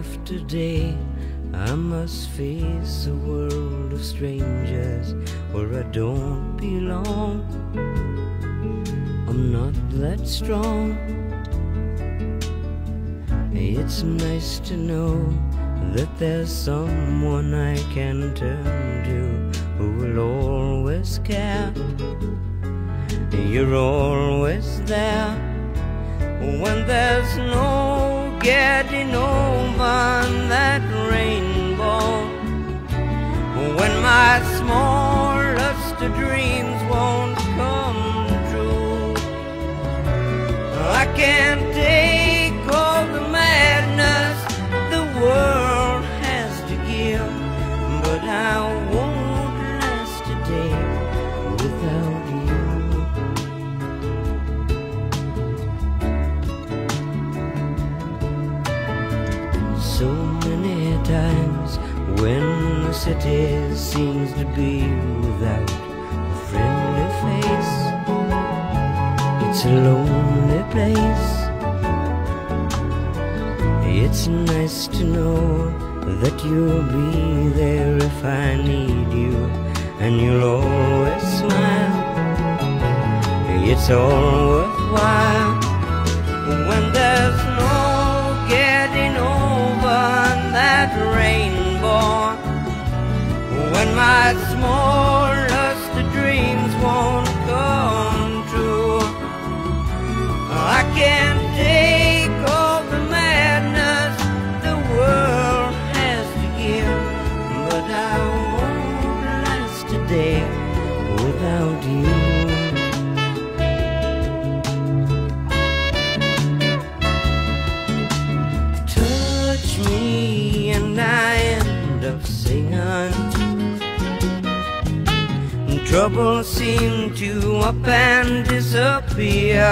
after day, I must face a world of strangers where I don't belong. I'm not that strong. It's nice to know that there's someone I can turn to who will always care. You're always there when there's no getting over that rainbow. When my smallest dreams won't come true, I can't take all the madness the world has to give, but I won't last a day without you. So many times when the city seems to be without a friendly face, it's a lonely place. It's nice to know that you'll be there if I need you, and you'll always smile. It's all worthwhile when there's no getting over that rainbow. When my smallest dreams won't come true, I can't take all the madness the world has to give, but I won't last a day without you. Touch me and I end up singing. Trouble seemed to up and disappear.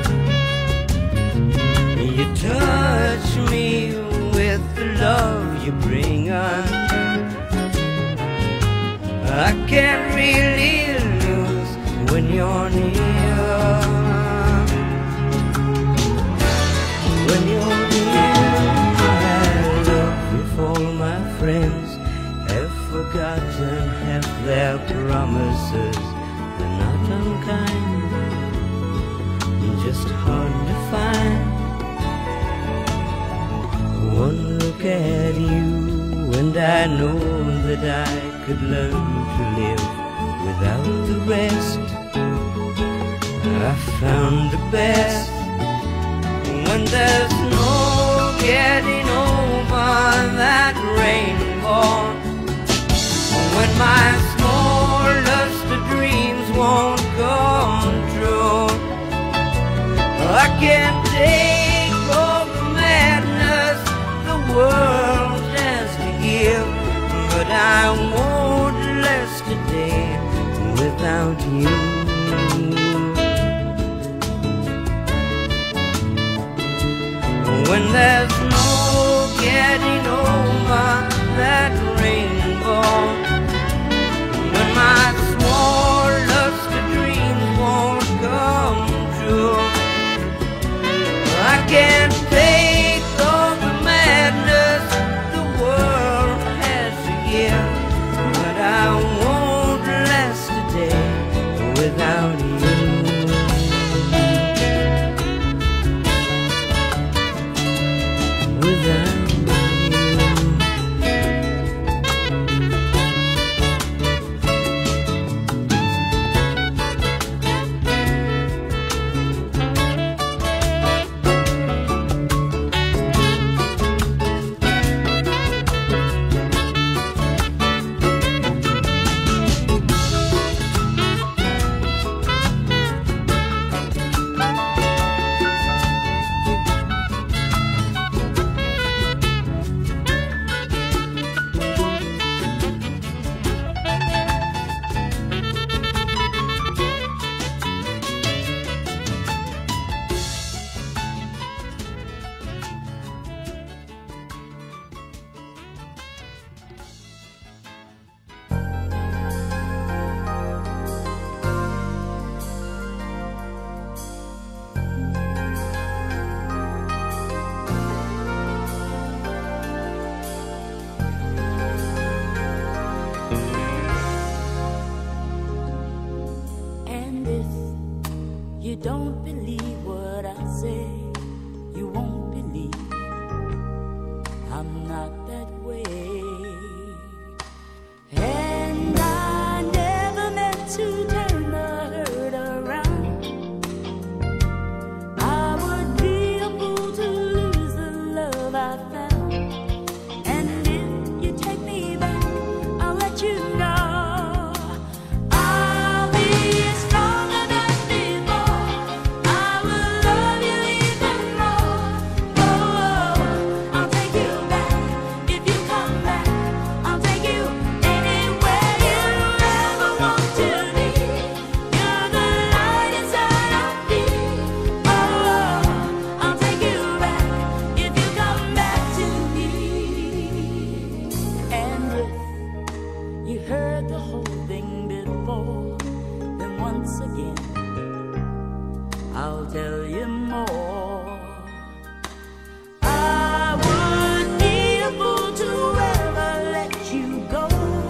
You touch me with the love you bring on. I can't really lose when you're near. When you're near, I love if all my friends have forgotten half their promises. They're not unkind, just hard to find. One look at you and I know that I could learn to live without the rest. I found the best when there's no getting over that rainbow. When my smallest dreams won't come true, I can't take all the madness the world has to give, but I won't last a day without you. When there's no getting over that rainbow, when my smallest dreams won't come true, I can't take all the madness the world has to give, but I won't last a day without you. don't believe what I say, you won't believe I'm not that way. And I never meant to turn the hurt around. I would be a fool to lose the love I found. And if you take me back, I'll let you know tell you more. I would be a fool to ever let you go,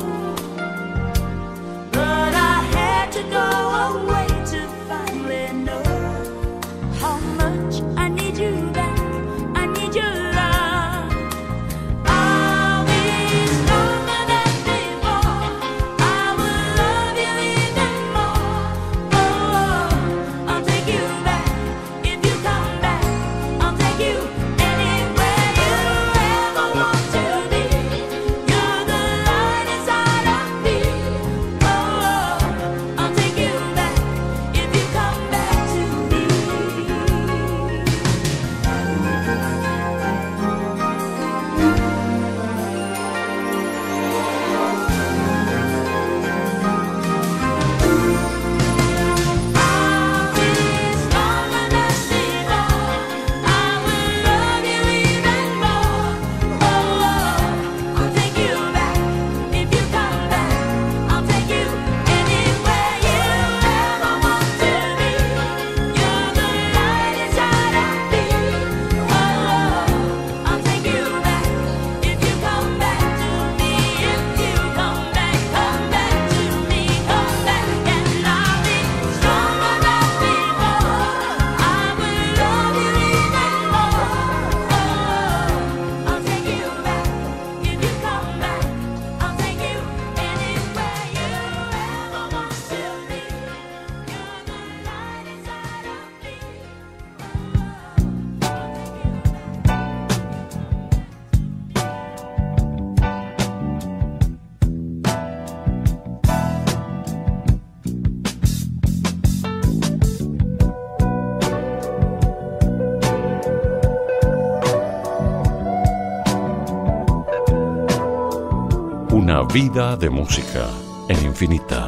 but I had to go away to finally know how much I need you back. I need your love. I'll be stronger than before. I will love you even more. Oh, I'll take you back. Una vida de música en Infinita.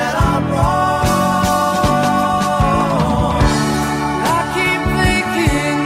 Thinking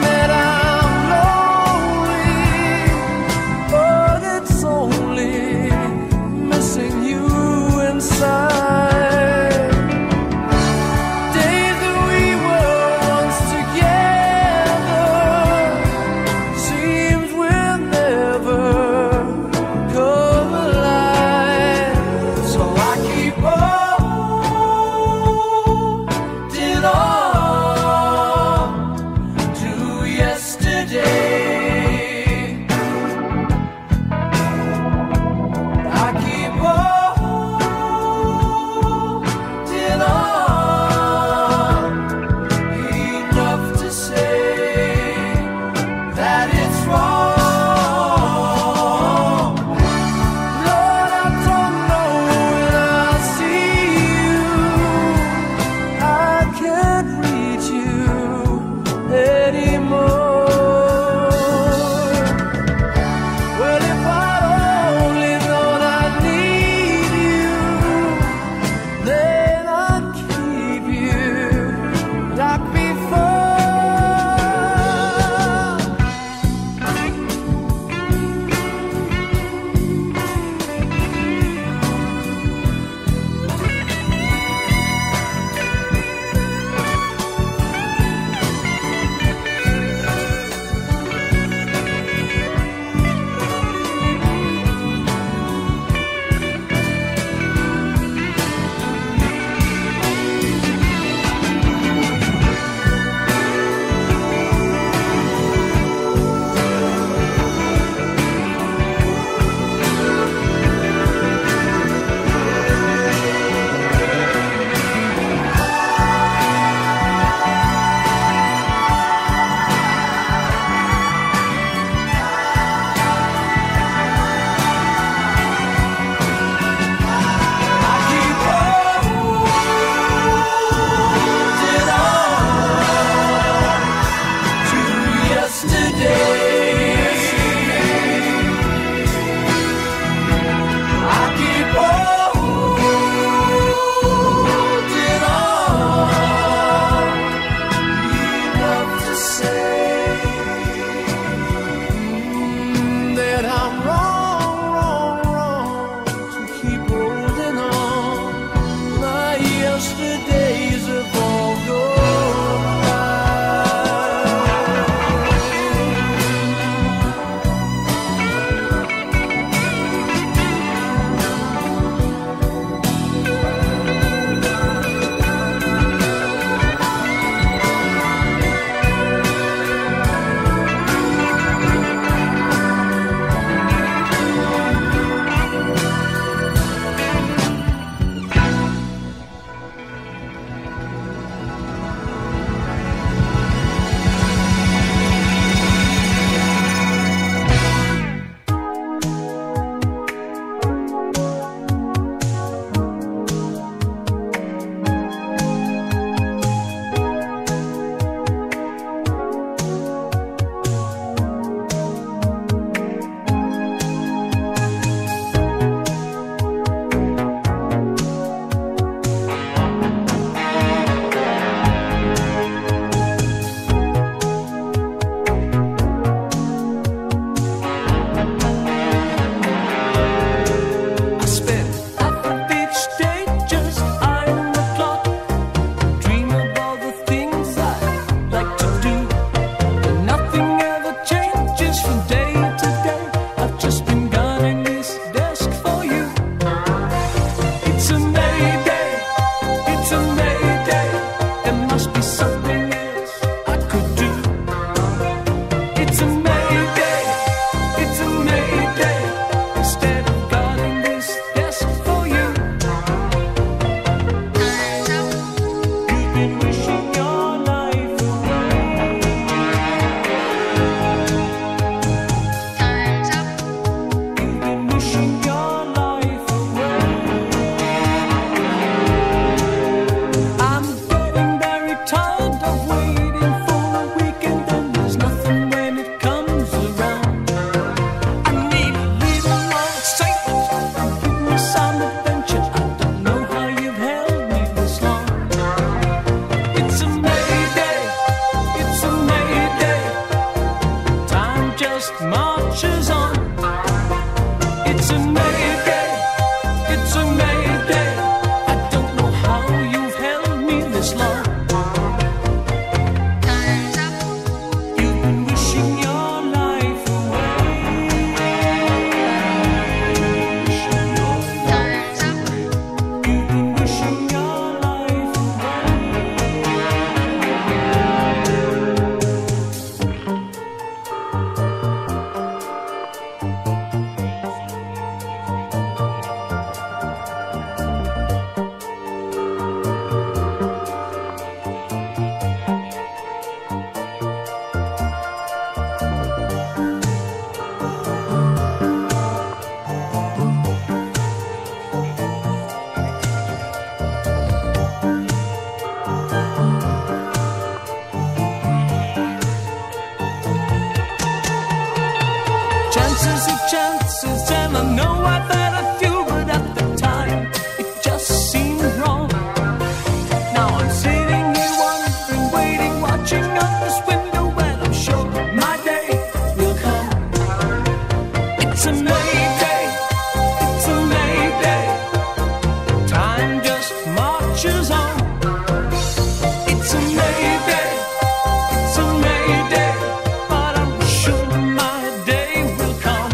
chances, and I know I've had a few, but at the time it just seemed wrong. Now I'm sitting here wondering, waiting, watching out this window, and I'm sure my day will come. It's a Mayday, it's a Mayday. Time just marches on. It's a Mayday, it's a Mayday, but I'm sure my day will come.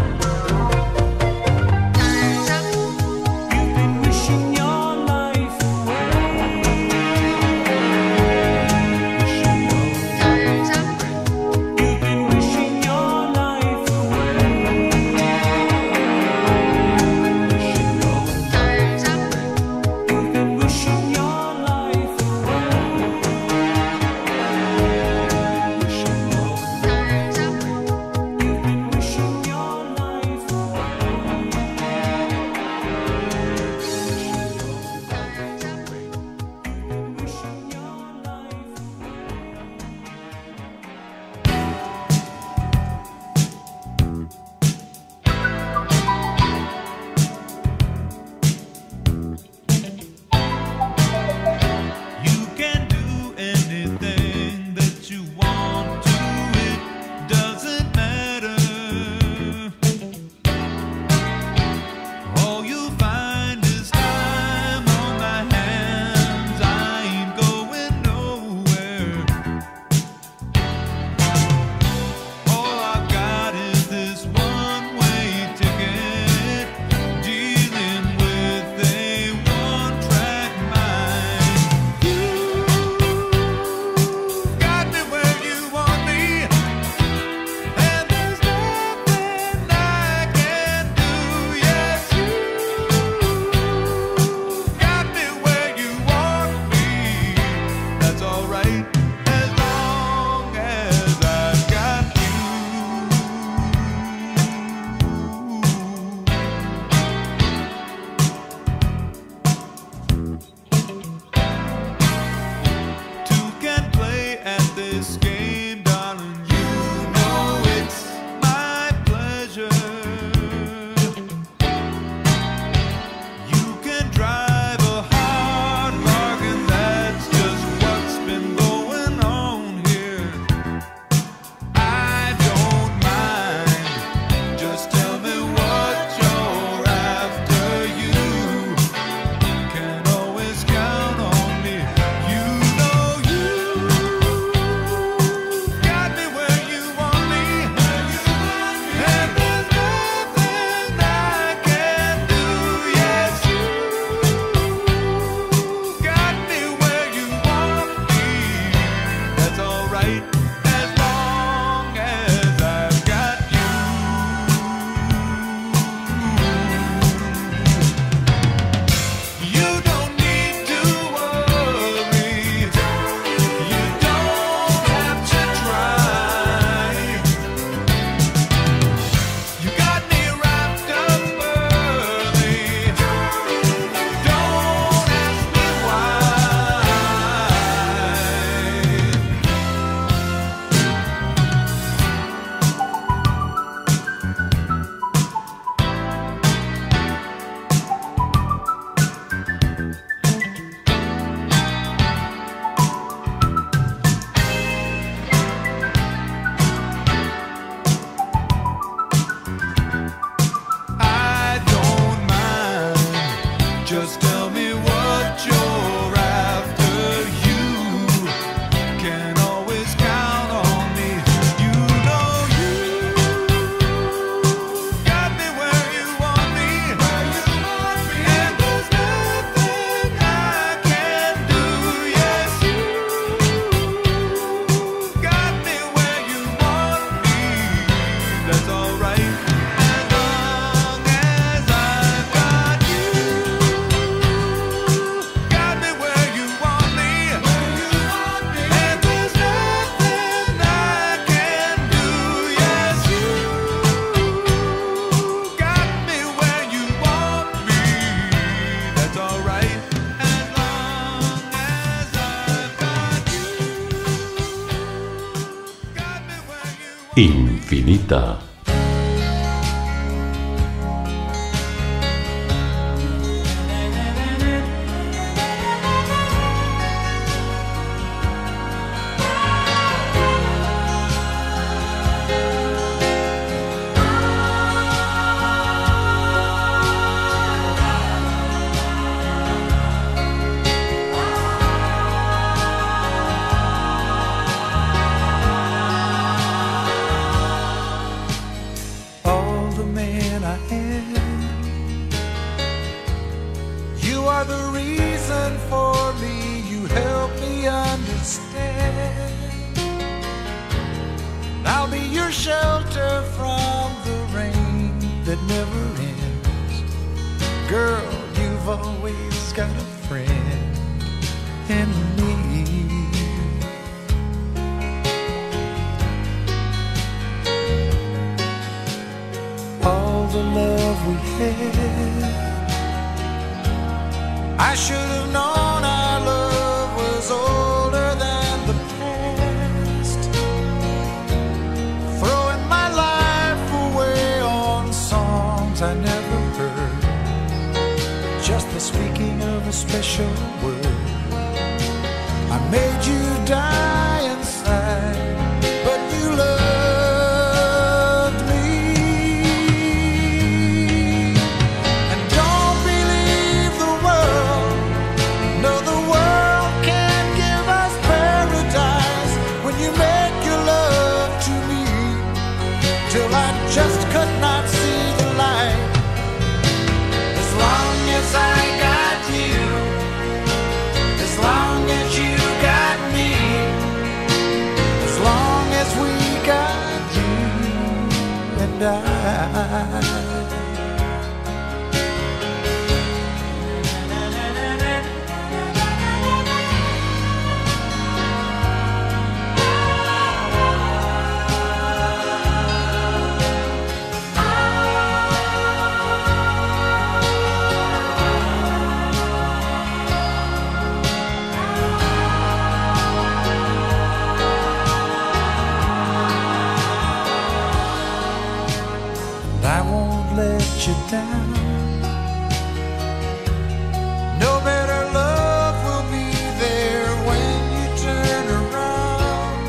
You've been wishing your life away. You've been wishing your life away. You've been wishing your life You can do anything that you want to, it doesn't matter. All you'll find is time on my hands. I ain't going nowhere. All I've got is this one-way ticket, dealing with a one-track mind. Got me where you want me, and there's nothing I can do. Yes, you got me where you want me. That's alright, as long as I've got you. Two can play at this game, darling. You know it's my pleasure. You can drive a hard bargain, that's just what's been going on here. I don't mind, just tell me what you're after. You can always count on me. You know you got me where you want me, and there's nothing I can do. Yes, you got me where you want me. That's alright, as long as I've got you. You don't need to worry. You don't have to try. You got me wrapped up early. Don't ask me why. I don't mind, just tell me what you're after. You can always count on me. You know you got me where you want me, and there's nothing I can do. Yes, you got me where you want me. That's alright, as long as I've got you. Got me where you want me, and there's nothing I can do. Yes, you got me where you want me. That's alright, as long as I've got you. Got me where you want me. Infinita. shelter from the rain that never ends. Girl, you've always got a friend in me. All the love we had, I should have known our love was older than the past. Throwing my life away on songs I never heard, just the speaking of a special word. I made you die inside, but you loved me. And don't believe the world, no, the world can't give us paradise when you make your love to me, till I just could not see the light. As long as I got you, as long as you got me, as long as we got you and I. I won't let you down. No better love will be there when you turn around.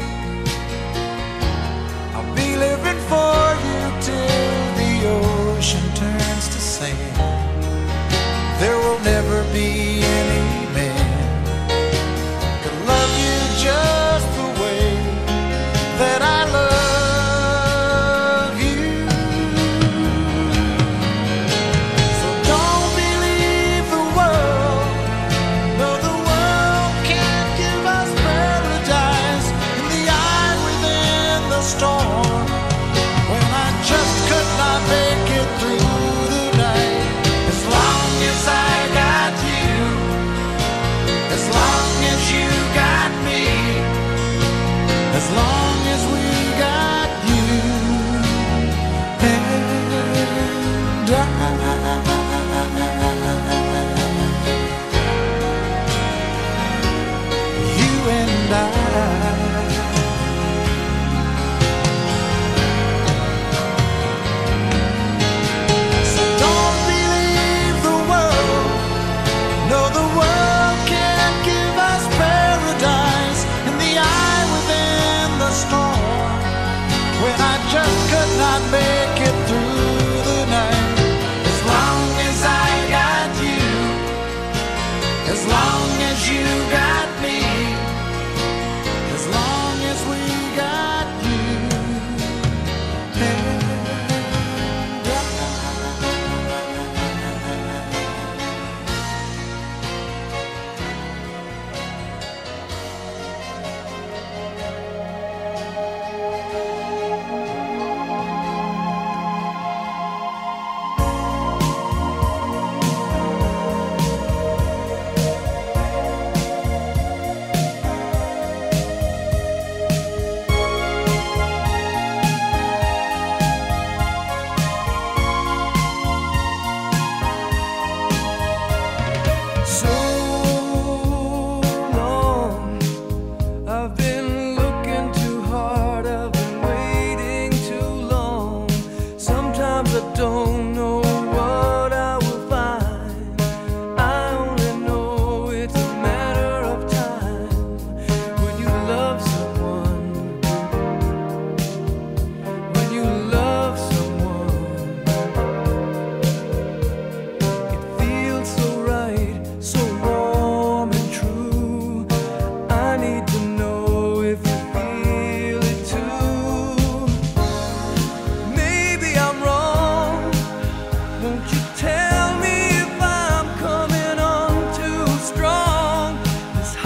I'll be living for you till the ocean turns to sand. There will never be any man could love you just the way that I love. Storm when I just could not make it through the night. As long as I got you, as long as you got me, as long as we got you and I, you and I. Just could not make it through the night. As long as I got you, as long as you got me, as long as we got you and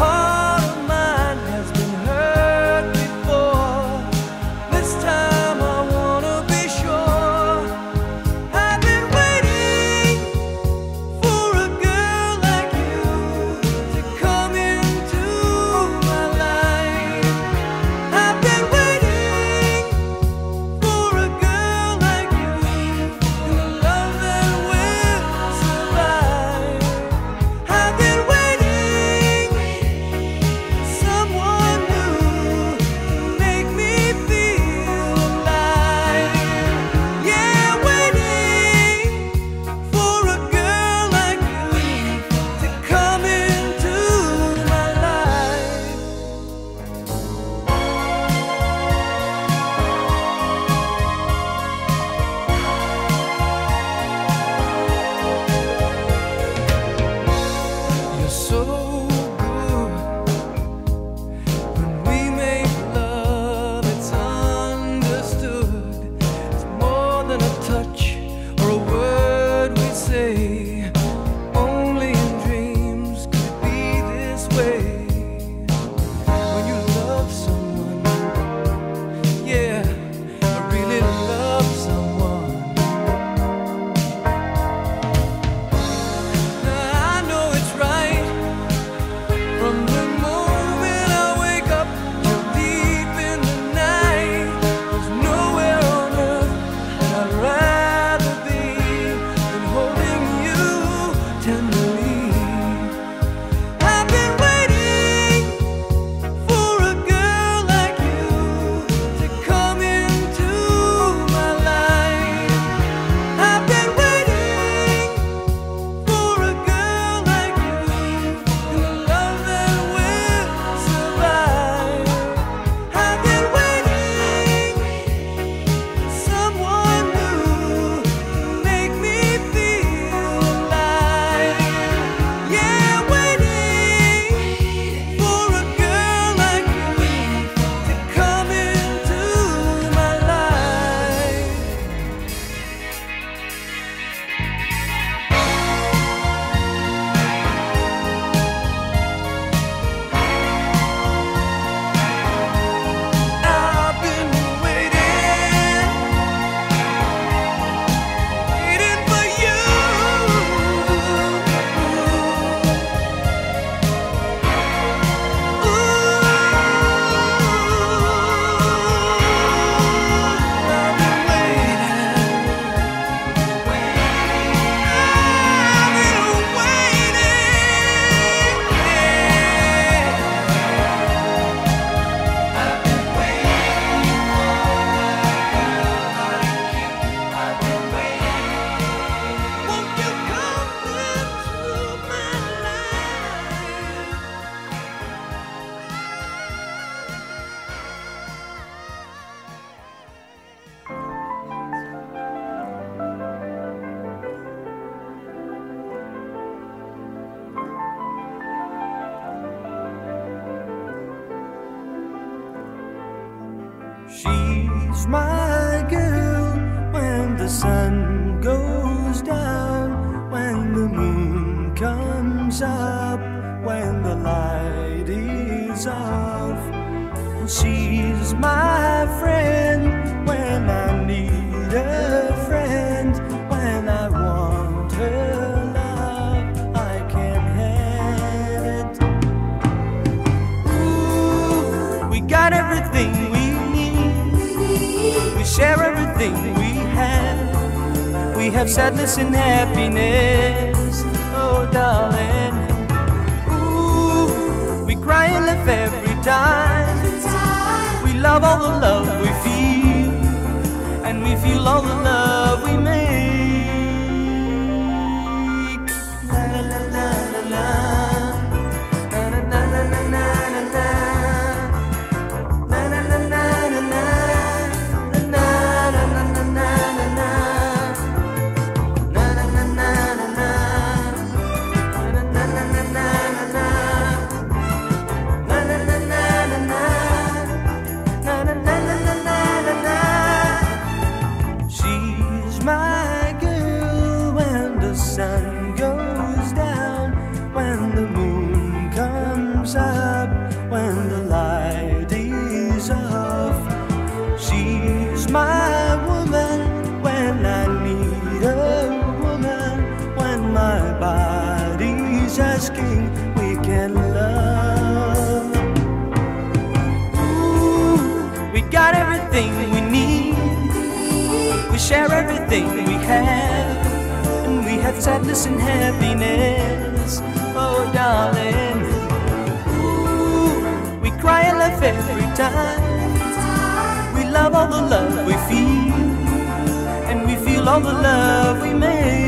This time She's my girl when the sun goes down, when the moon comes up, when the light is off. And she's my friend when I need a friend, when I want her love, I can't have it. Ooh, we got everything we need, we share everything we have. We have sadness and happiness, oh darling. Ooh, we cry and laugh every time. We love all the love we feel, and we feel all the love we make. La la la la la la, la la la la la la la, la la la la la la, la la la la la la, la la la la la la, la la la la la la. She's my girl when the sun goes down, when the moon comes up, when the light is off. She's my woman when I need a woman, when my body's asking we can love. Ooh, we got everything we need, we share everything we have, and we have sadness and happiness, oh darling. Ooh, we cry and laugh every time. We love all the love we feel, and we feel all the love we make.